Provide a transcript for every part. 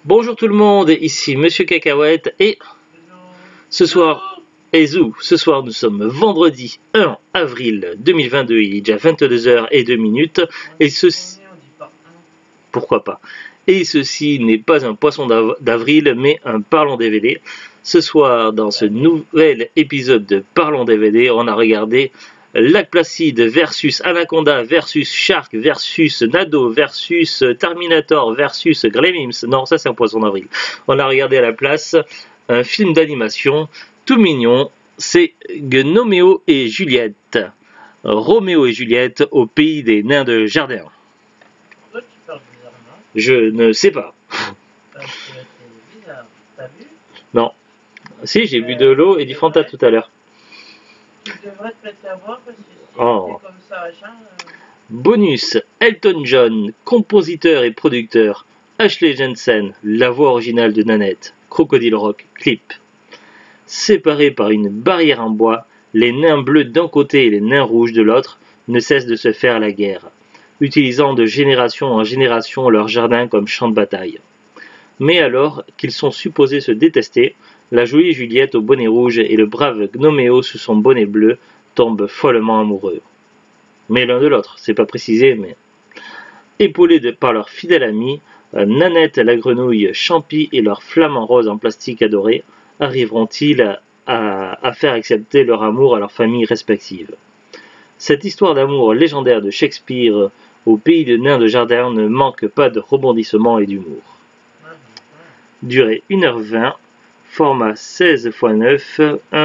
Bonjour tout le monde, ici Monsieur Cacahuète et ce soir, ce soir nous sommes vendredi 1 avril 2022, il est déjà 22h02 et ceci... Pourquoi pas? Et ceci n'est pas un poisson d'avril mais un Parlons DVD. Ce soir, dans ce nouvel épisode de Parlons DVD, on a regardé Lac Placide versus Anaconda versus Shark versus Nado versus Terminator versus Gremlins. Non, ça c'est un poisson d'avril. On a regardé à la place un film d'animation tout mignon. C'est Gnoméo et Juliette. Roméo et Juliette au pays des nains de jardin. Pourquoi tu parles bizarrement? Je ne sais pas. Parce que c'est bizarre. T'as vu? Non. Si, j'ai bu de l'eau et du Fanta tout à l'heure. Tu devrais te mettre à voir parce que si Oh. c'est comme ça, machin. Bonus, Elton John, compositeur et producteur. Ashley Jensen, la voix originale de Nanette. Crocodile Rock, clip. Séparés par une barrière en bois, les nains bleus d'un côté et les nains rouges de l'autre ne cessent de se faire la guerre, utilisant de génération en génération leur jardin comme champ de bataille. Mais alors qu'ils sont supposés se détester, la jolie Juliette au bonnet rouge et le brave Gnoméo sous son bonnet bleu tombent follement amoureux. Mais l'un de l'autre, c'est pas précisé, mais... Épaulés par leur fidèle ami, Nanette la grenouille, Champi et leur flamant rose en plastique adoré, arriveront-ils à faire accepter leur amour à leurs familles respectives. Cette histoire d'amour légendaire de Shakespeare au pays des nains de jardin ne manque pas de rebondissements et d'humour. Durée 1h20, format 16 x 9,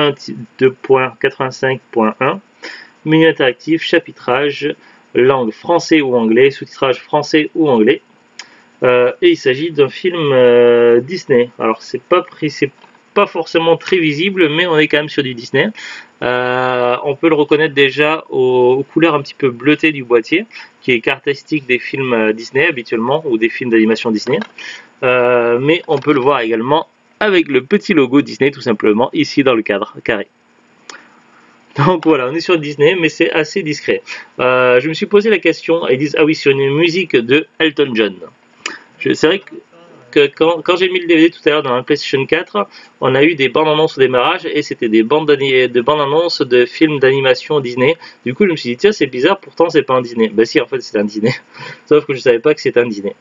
1.2.85.1, menu interactif, chapitrage, langue français ou anglais, sous-titrage français ou anglais. Et il s'agit d'un film Disney. Alors c'est pas forcément très visible, mais on est quand même sur du Disney. On peut le reconnaître déjà aux couleurs un petit peu bleutées du boîtier, qui est caractéristique des films Disney habituellement, ou des films d'animation Disney. Mais on peut le voir également avec le petit logo Disney tout simplement, ici dans le cadre carré. Donc voilà, on est sur Disney, mais c'est assez discret. Je me suis posé la question, ils disent, ah oui, sur une musique de Elton John. C'est vrai que quand j'ai mis le DVD tout à l'heure dans la PlayStation 4, on a eu des bandes annonces au démarrage et c'était des bandes annonces de films d'animation Disney. Du coup, je me suis dit, tiens, c'est bizarre, pourtant c'est pas un Disney. Bah si, en fait, c'est un Disney. Sauf que je savais pas que c'était un Disney.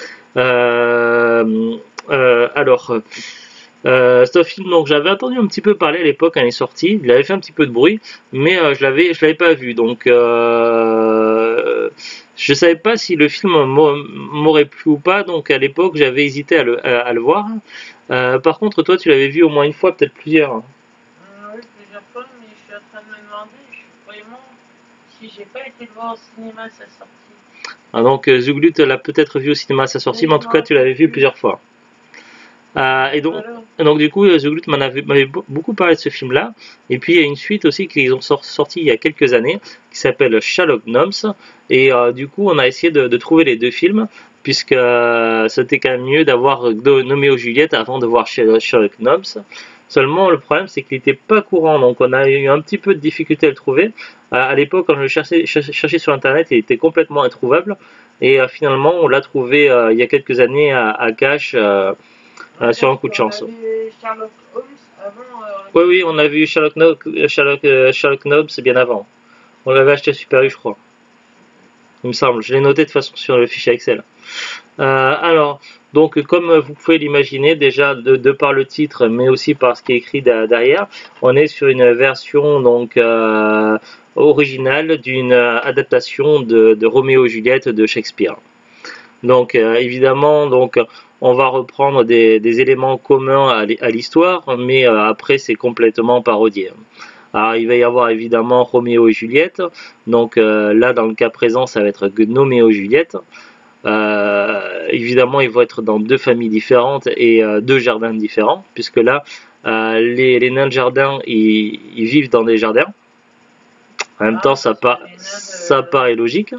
C'est un film donc j'avais entendu un petit peu parler à l'époque quand il est sorti, il avait fait un petit peu de bruit, mais je l'avais pas vu, donc je savais pas si le film m'aurait plu ou pas, donc à l'époque j'avais hésité à le voir. Par contre toi tu l'avais vu au moins une fois, peut-être plusieurs. Oui, plusieurs fois, mais je suis en train de me demander, vraiment, si j'ai pas été le voir au cinéma à sa sortie. Ah, donc Zouglut l'a peut-être vu au cinéma à sa sortie, mais en tout cas tu l'avais vu plusieurs fois. Et donc du coup Zouglut m'avait beaucoup parlé de ce film là, et puis il y a une suite aussi qu'ils ont sorti il y a quelques années qui s'appelle Sherlock Gnomes, et du coup on a essayé de trouver les deux films, puisque c'était quand même mieux d'avoir Gnoméo Juliette avant de voir Sherlock Gnomes. Seulement le problème c'est qu'il n'était pas courant, donc on a eu un petit peu de difficulté à le trouver. À l'époque quand je le cherchais sur internet, il était complètement introuvable, et finalement on l'a trouvé il y a quelques années à cash, sur un coup de chance. Sherlock Holmes avant, oui, on a vu Sherlock Gnomes bien avant. On l'avait acheté à Super U, je crois. Il me semble. Je l'ai noté de toute façon sur le fichier Excel. Alors, donc comme vous pouvez l'imaginer, déjà de par le titre, mais aussi par ce qui est écrit derrière, on est sur une version donc originale d'une adaptation de Roméo et Juliette de Shakespeare. Donc évidemment, donc on va reprendre des éléments communs à l'histoire, mais après c'est complètement parodié. Alors il va y avoir évidemment Roméo et Juliette, donc là dans le cas présent ça va être Gnoméo et Juliette. Évidemment ils vont être dans deux familles différentes et deux jardins différents, puisque là les nains de jardin ils vivent dans des jardins. En même temps ça paraît logique.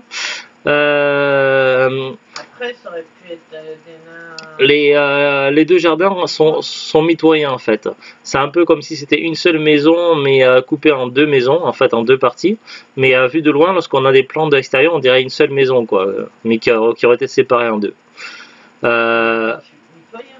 Après, ça aurait pu être des nains... Les deux jardins sont mitoyens en fait. C'est un peu comme si c'était une seule maison, mais coupée en deux maisons, en fait en deux parties. Mais vu de loin, lorsqu'on a des plans de l'extérieur, on dirait une seule maison, quoi, mais qui aurait été séparée en deux. Mitoyen,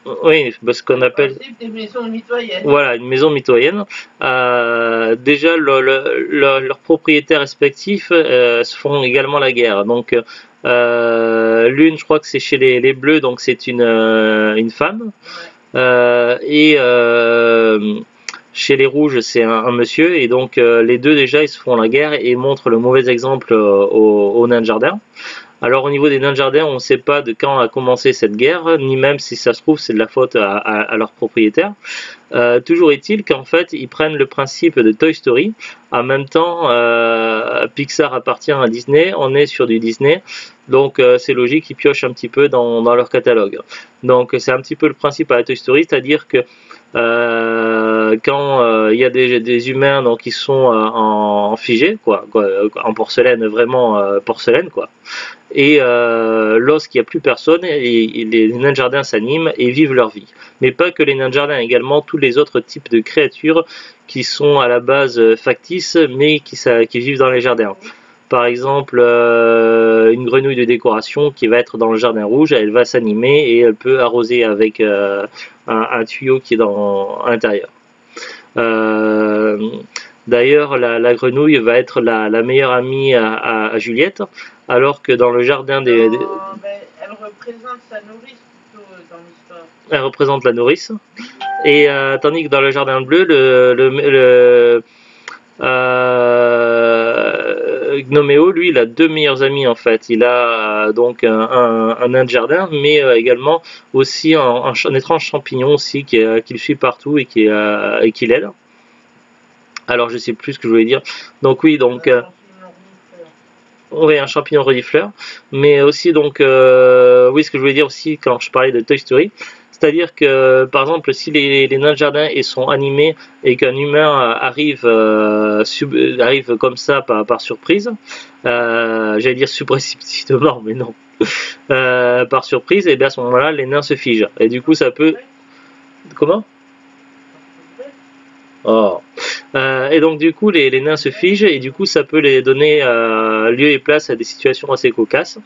Oui, ce qu'on Le appelle, principe des maisons mitoyennes. voilà, une maison mitoyenne. Déjà, leurs propriétaires respectifs se font également la guerre. Donc, l'une, je crois que c'est chez les Bleus, donc c'est une femme. Ouais. Et chez les Rouges, c'est un monsieur. Et donc, les deux, déjà, ils se font la guerre et montrent le mauvais exemple aux nains de jardin. Alors au niveau des nains de jardin, on ne sait pas de quand a commencé cette guerre, ni même si ça se trouve c'est de la faute à leur propriétaire. Toujours est-il qu'en fait ils prennent le principe de Toy Story. En même temps, Pixar appartient à Disney, on est sur du Disney, donc c'est logique qu'ils piochent un petit peu dans leur catalogue. Donc c'est un petit peu le principe à la Toy Story, c'est-à-dire que quand il y a des humains donc qui sont en figé, quoi, en porcelaine, vraiment porcelaine, quoi. Et lorsqu'il n'y a plus personne, les nains de jardin s'animent et vivent leur vie. Mais pas que les nains de jardin, également tous les autres types de créatures qui sont à la base factices, mais qui vivent dans les jardins. Par exemple, une grenouille de décoration qui va être dans le jardin rouge, elle va s'animer et elle peut arroser avec un tuyau qui est à l'intérieur. Euh, D'ailleurs, la grenouille va être la meilleure amie à Juliette, alors que dans le jardin Ben, elle représente sa nourrice plutôt dans l'histoire. elle représente la nourrice. Et tandis que dans le jardin bleu, Gnoméo, lui, il a deux meilleurs amis en fait. Il a donc un nain de jardin, mais également aussi un étrange champignon aussi qui le suit partout et qui l'aide. Alors je sais plus ce que je voulais dire. Donc oui, donc oui, un champignon renifleur, mais aussi donc oui, ce que je voulais dire aussi quand je parlais de Toy Story, c'est-à-dire que par exemple si les nains de jardin ils sont animés et qu'un humain arrive comme ça par surprise, j'allais dire subrepticement, mais non, par surprise, et bien à ce moment-là les nains se figent et du coup ça peut comment oh. Et donc du coup les nains se figent et du coup ça peut les donner lieu et place à des situations assez cocasses.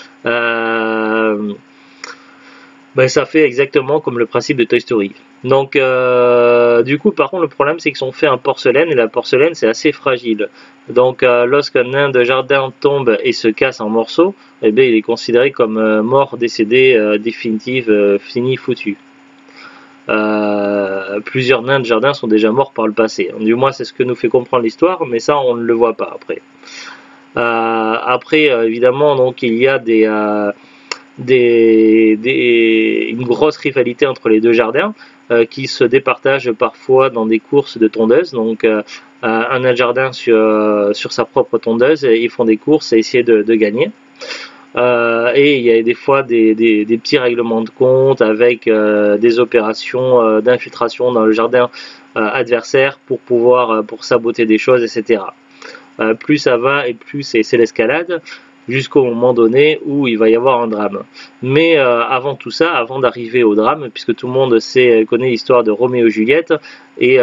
Ben, ça fait exactement comme le principe de Toy Story. Donc du coup par contre le problème c'est qu'ils sont faits en porcelaine et la porcelaine c'est assez fragile. Donc lorsqu'un nain de jardin tombe et se casse en morceaux, eh bien, il est considéré comme mort, décédé, définitif, fini, foutu. Plusieurs nains de jardin sont déjà morts par le passé. Du moins, c'est ce que nous fait comprendre l'histoire, mais ça, on ne le voit pas après. Après, évidemment, donc il y a une grosse rivalité entre les deux jardins qui se départagent parfois dans des courses de tondeuses. Donc, un nain de jardin sur sa propre tondeuse, et ils font des courses et essayer de gagner. Et il y a des fois des petits règlements de compte avec des opérations d'infiltration dans le jardin adversaire pour pouvoir pour saboter des choses, etc. Plus ça va et plus c'est l'escalade jusqu'au moment donné où il va y avoir un drame. Mais avant tout ça, avant d'arriver au drame, puisque tout le monde connaît l'histoire de Roméo et Juliette, et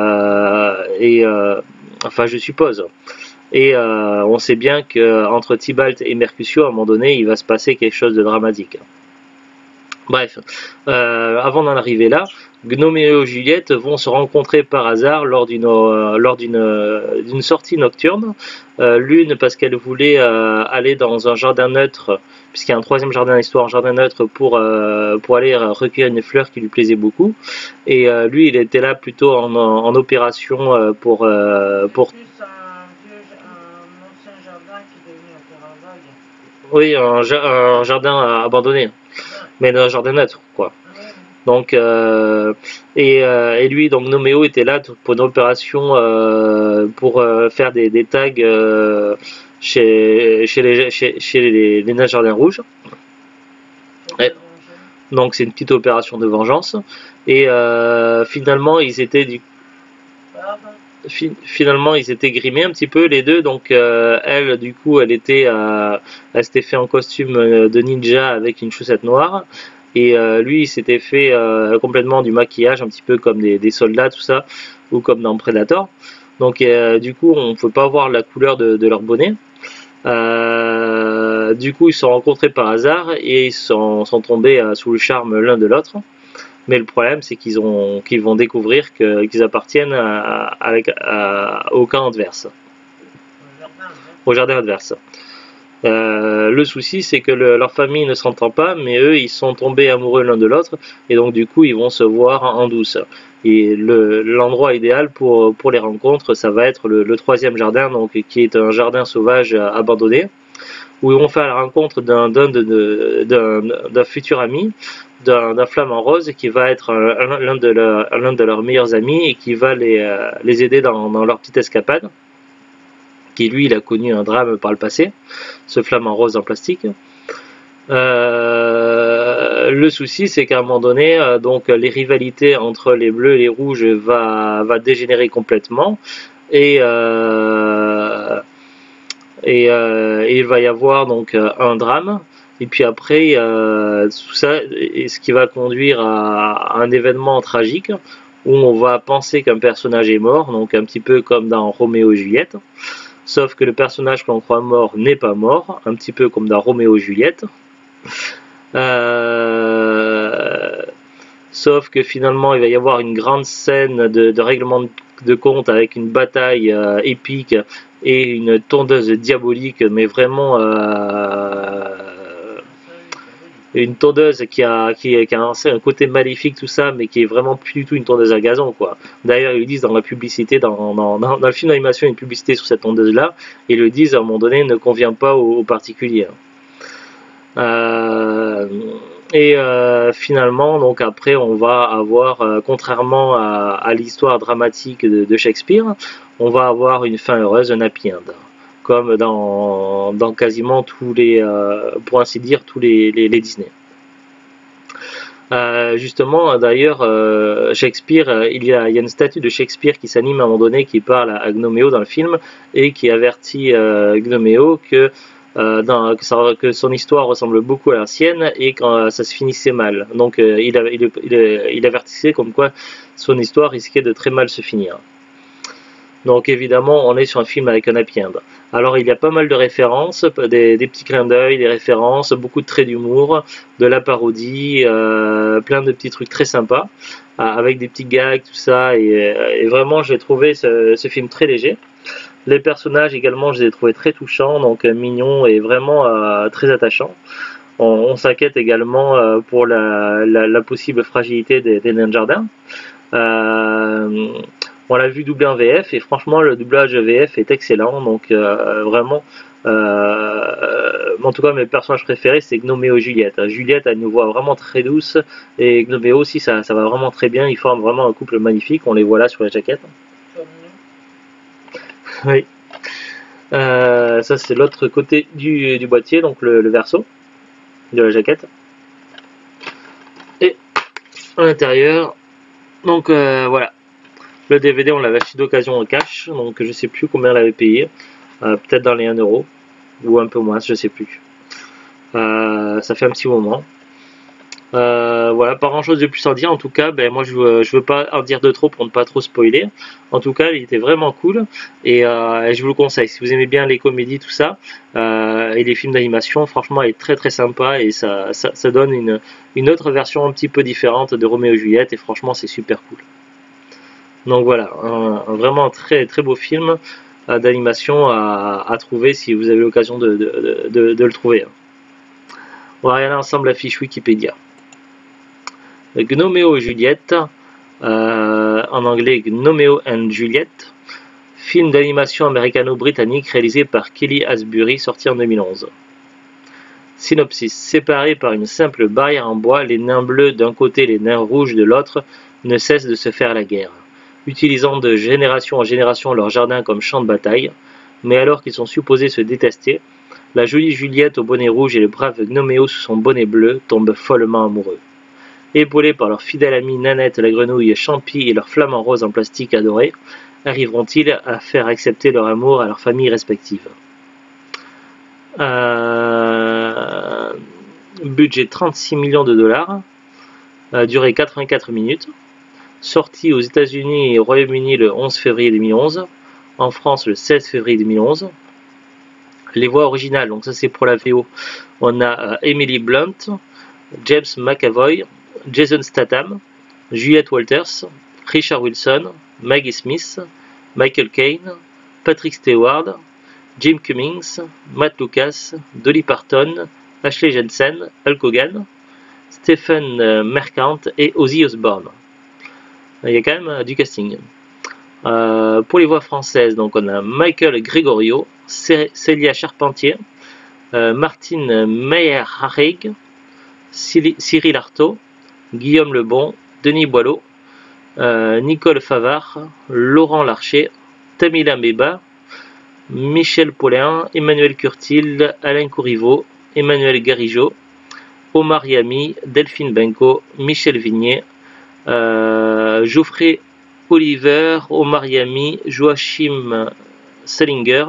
enfin je suppose. Et on sait bien qu'entre Tybalt et Mercutio, à un moment donné, il va se passer quelque chose de dramatique. Bref, avant d'en arriver là, Gnoméo et Juliette vont se rencontrer par hasard lors d'une sortie nocturne. L'une parce qu'elle voulait aller dans un jardin neutre, puisqu'il y a un troisième jardin d'histoire, un jardin neutre pour aller recueillir une fleur qui lui plaisait beaucoup. Et lui, il était là plutôt en opération pour Plus un ancien jardin qui est devenu un terrain vague. oui, un jardin abandonné, mais un jardin neutre, quoi. Donc, et lui, donc Noméo était là pour une opération pour faire des tags chez les nains jardins rouges. Et, donc c'est une petite opération de vengeance. Et finalement ils étaient grimés un petit peu les deux. Donc elle du coup elle s'était fait en costume de ninja avec une chaussette noire. Et lui il s'était fait complètement du maquillage un petit peu comme des soldats, tout ça, ou comme dans Predator. Donc du coup on ne peut pas voir la couleur de leur bonnet. Du coup ils se sont rencontrés par hasard et ils sont tombés sous le charme l'un de l'autre. Mais le problème, c'est qu'ils vont découvrir qu'ils appartiennent au camp adverse, au jardin adverse. Le souci, c'est que leur famille ne s'entend pas, mais eux, ils sont tombés amoureux l'un de l'autre, et donc du coup, ils vont se voir en douce. Et l'endroit idéal pour les rencontres, ça va être le troisième jardin, donc qui est un jardin sauvage abandonné, où ils vont faire la rencontre d'un futur ami, d'un flamant rose qui va être l'un de leurs meilleurs amis et qui va les aider dans leur petite escapade. Qui lui, il a connu un drame par le passé, ce flamant rose en plastique. Le souci, c'est qu'à un moment donné, donc les rivalités entre les bleus et les rouges va dégénérer complètement, et il va y avoir donc un drame. Et puis après, tout ça, ce qui va conduire à un événement tragique où on va penser qu'un personnage est mort, donc un petit peu comme dans Roméo et Juliette. Sauf que le personnage que l'on croit mort n'est pas mort, un petit peu comme dans Roméo et Juliette. Sauf que finalement, il va y avoir une grande scène de règlement de compte avec une bataille épique et une tondeuse diabolique, mais vraiment une tondeuse qui a un côté maléfique, tout ça, mais qui est vraiment plus du tout une tondeuse à gazon, quoi. D'ailleurs, ils le disent dans la publicité, dans le film d'animation, il y a une publicité sur cette tondeuse-là, et ils le disent à un moment donné, ne convient pas aux particuliers. Finalement, donc après, on va avoir, contrairement à l'histoire dramatique de Shakespeare, on va avoir une fin heureuse, un happy end. Comme dans quasiment tous les, pour ainsi dire, tous les Disney. Justement, d'ailleurs, Shakespeare, il y a une statue de Shakespeare qui s'anime à un moment donné, qui parle à Gnoméo dans le film, et qui avertit Gnoméo que son histoire ressemble beaucoup à la sienne, et quand ça se finissait mal. Donc il avertissait comme quoi son histoire risquait de très mal se finir. Donc évidemment, on est sur un film avec un happy end. Alors il y a pas mal de références, des petits clins d'œil, des références, beaucoup de traits d'humour, de la parodie, plein de petits trucs très sympas, avec des petits gags, tout ça, et vraiment j'ai trouvé ce film très léger. Les personnages également, je les ai trouvés très touchants, donc mignons et vraiment très attachants. On s'inquiète également pour la possible fragilité des nains de jardin. On l'a vu doubler en VF et franchement le doublage VF est excellent, donc vraiment en tout cas mes personnages préférés c'est Gnoméo et Juliette. Juliette a une voix vraiment très douce et Gnoméo aussi ça va vraiment très bien, ils forment vraiment un couple magnifique, on les voit là sur la jaquette. Oui. Ça c'est l'autre côté du boîtier, donc le verso de la jaquette. Et à l'intérieur, donc voilà. Le DVD, on l'avait acheté d'occasion en cash, donc je sais plus combien on l'avait payé, peut-être dans les 1 euro, ou un peu moins, je sais plus. Ça fait un petit moment. Voilà, pas grand chose de plus à dire. En tout cas, ben, moi je veux pas en dire de trop pour ne pas trop spoiler. En tout cas, il était vraiment cool et je vous le conseille. Si vous aimez bien les comédies, tout ça, et les films d'animation, franchement, il est très très sympa et ça donne une autre version un petit peu différente de Roméo et Juliette et franchement, c'est super cool. Donc voilà, vraiment un très très beau film d'animation à trouver si vous avez l'occasion de le trouver. On va regarder ensemble la fiche Wikipédia. Gnoméo et Juliette, en anglais Gnoméo and Juliette, film d'animation américano-britannique réalisé par Kelly Asbury, sorti en 2011. Synopsis: séparés par une simple barrière en bois, les nains bleus d'un côté et les nains rouges de l'autre ne cessent de se faire la guerre, utilisant de génération en génération leur jardin comme champ de bataille, mais alors qu'ils sont supposés se détester, la jolie Juliette au bonnet rouge et le brave Gnoméo sous son bonnet bleu tombent follement amoureux. Épaulés par leur fidèle amie Nanette la grenouille Champi et leur flamant rose en plastique adoré, arriveront-ils à faire accepter leur amour à leurs familles respectives? Budget 36 millions de dollars, durée 84 minutes, sorti aux États-Unis et au Royaume-Uni le 11 février 2011, en France le 16 février 2011. Les voix originales, donc ça c'est pour la VO, on a Emily Blunt, James McAvoy, Jason Statham, Juliette Walters, Richard Wilson, Maggie Smith, Michael Caine, Patrick Stewart, Jim Cummings, Matt Lucas, Dolly Parton, Ashley Jensen, Hulk Hogan, Stephen Merchant et Ozzy Osbourne. Il y a quand même du casting. Pour les voix françaises, donc on a Michael Gregorio, Célia Charpentier, Martine Meyer-Harig, Cyril Artaud, Guillaume Lebon, Denis Boileau, Nicole Favard, Laurent Larcher, Tamila Mbeba, Michel Paulin, Emmanuel Curtil, Alain Courriveau, Emmanuel Garigeau, Omar Yami, Delphine Benko, Michel Vignier, Geoffrey Oliver, Omar Yami, Joachim Salinger,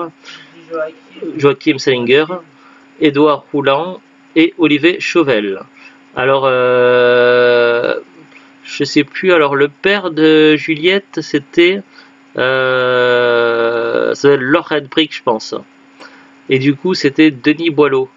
Édouard Rouland et Olivier Chauvel. Alors, je sais plus, alors le père de Juliette, c'était Lord Redbrick, je pense. Et du coup, c'était Denis Boileau.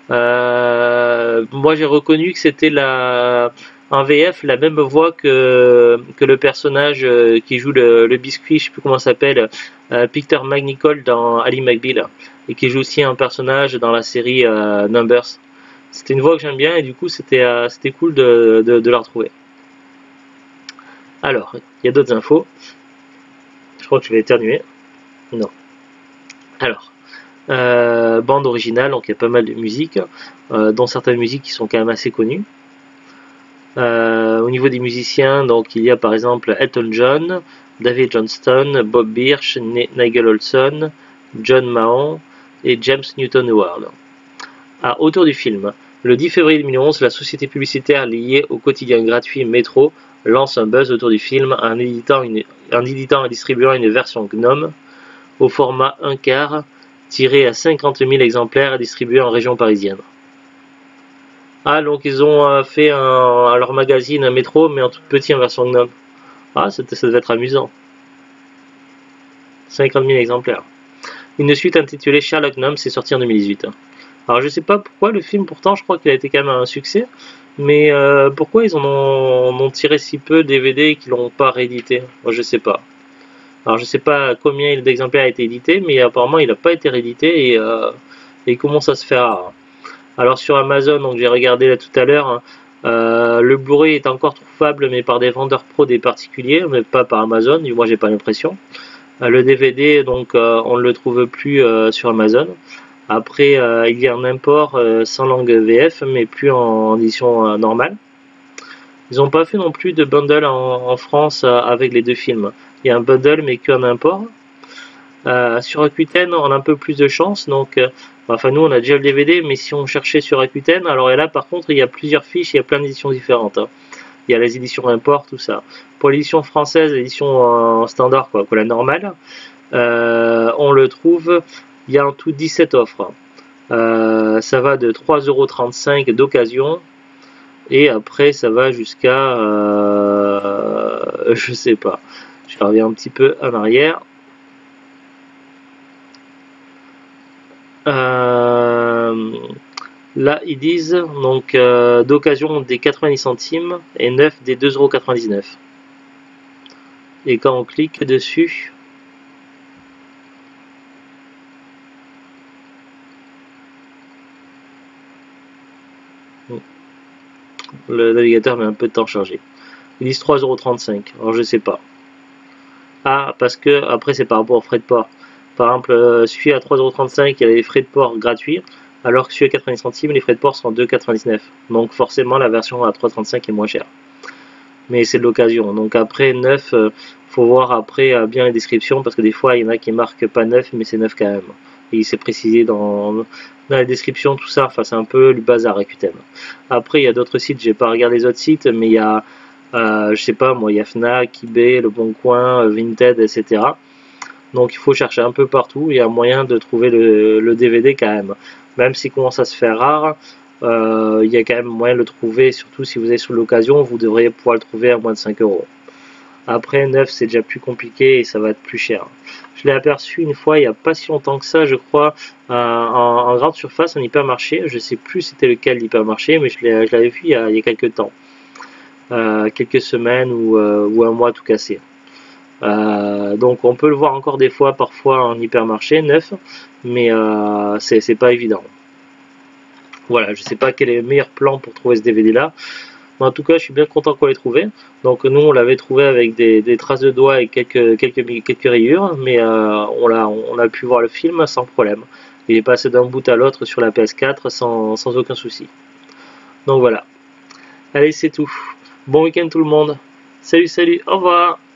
Moi, j'ai reconnu que c'était en VF la même voix que le personnage qui joue le biscuit, je sais plus comment ça s'appelle, Peter McNichol dans Ali McBeal, et qui joue aussi un personnage dans la série Numbers. C'était une voix que j'aime bien et du coup c'était cool de la retrouver. Alors, il y a d'autres infos. Je crois que je vais éternuer. Non. Alors, bande originale, donc il y a pas mal de musiques, dont certaines musiques qui sont quand même assez connues. Au niveau des musiciens, donc il y a par exemple Elton John, David Johnston, Bob Birch, Nigel Olsson, John Mahon et James Newton Howard. Autour du film, le 10 février 2011, la société publicitaire liée au quotidien gratuit Metro lance un buzz autour du film en éditant et distribuant une version GNOME au format 1/4 tiré à 50 000 exemplaires et distribué en région parisienne. Donc ils ont fait leur magazine un Métro, mais en tout petit en version GNOME. Ça devait être amusant. 50 000 exemplaires. Une suite intitulée Sherlock Gnomes est sortie en 2018. Alors je sais pas pourquoi le film, pourtant je crois qu'il a été quand même un succès, mais pourquoi ils en ont tiré si peu DVD et qu'ils l'ont pas réédité? Moi je sais pas. Alors je sais pas combien d'exemplaires a été édité, mais apparemment il n'a pas été réédité et il commence à se faire rare. Alors sur Amazon, donc j'ai regardé là tout à l'heure, le Blu-ray est encore trouvable mais par des vendeurs pro des particuliers, mais pas par Amazon, du moins j'ai pas l'impression. Le DVD, donc on ne le trouve plus sur Amazon. Après il y a un import sans langue VF mais plus en édition normale. Ils n'ont pas fait non plus de bundle en France avec les deux films. Il y a un bundle mais qu'un import. Sur Rakuten on a un peu plus de chance, donc enfin nous on a déjà le DVD, mais si on cherchait sur Rakuten, alors là par contre il y a plusieurs fiches, il y a plein d'éditions différentes. Il y a les éditions import, tout ça. Pour l'édition française, l'édition standard, quoi, la normale, on le trouve, il y a en tout 17 offres. Ça va de 3,35 € d'occasion, et après ça va jusqu'à, je sais pas, je reviens un petit peu en arrière. Là ils disent donc d'occasion des 90 centimes et neuf des 2,99 €. Et quand on clique dessus, le navigateur met un peu de temps à charger. Ils disent 3,35 €. Alors je sais pas. Parce que après c'est par rapport aux frais de port. Par exemple, celui à 3,35 €, il y a les frais de port gratuits, alors que celui à 90 centimes, les frais de port sont 2,99 €. Donc forcément, la version à 3,35 € est moins chère. Mais c'est de l'occasion. Donc après, neuf, faut voir après bien les descriptions, parce que des fois, il y en a qui marquent pas neuf, mais c'est neuf quand même. Et c'est précisé dans la description, tout ça. Enfin, c'est un peu le bazar Rakuten. Après, il y a d'autres sites, j'ai pas regardé les autres sites, mais il y a, je sais pas moi, il y a Fnac, eBay, Le Bon Coin, Vinted, etc. Donc il faut chercher un peu partout, il y a moyen de trouver le DVD quand même. Même s'il commence à se faire rare, il y a quand même moyen de le trouver, surtout si vous êtes sur l'occasion, vous devriez pouvoir le trouver à moins de 5 €. Après, neuf, c'est déjà plus compliqué et ça va être plus cher. Je l'ai aperçu une fois, il n'y a pas si longtemps que ça, je crois, en grande surface, en hypermarché. Je sais plus c'était lequel l'hypermarché, mais je l'avais vu il y a quelques temps. quelques semaines ou un mois tout cassé. Donc on peut le voir encore des fois, parfois en hypermarché neuf, mais c'est pas évident. Voilà, je sais pas quel est le meilleur plan pour trouver ce DVD là. Mais en tout cas, je suis bien content qu'on l'ait trouvé. Donc nous, on l'avait trouvé avec des traces de doigts et quelques rayures, mais on a pu voir le film sans problème. Il est passé d'un bout à l'autre sur la PS4 sans aucun souci. Donc voilà. Allez, c'est tout. Bon week-end tout le monde. Salut, salut, au revoir.